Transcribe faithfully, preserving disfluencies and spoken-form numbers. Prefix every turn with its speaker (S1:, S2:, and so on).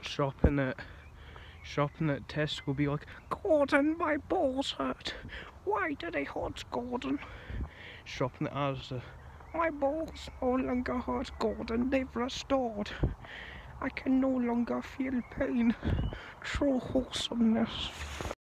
S1: shopping at shopping at Tesco be like, Gordon, my balls hurt. Why do they hurt, Gordon? Shopping at Asda, my balls no longer hurt, Gordon. They've restored. I can no longer feel pain. True wholesomeness.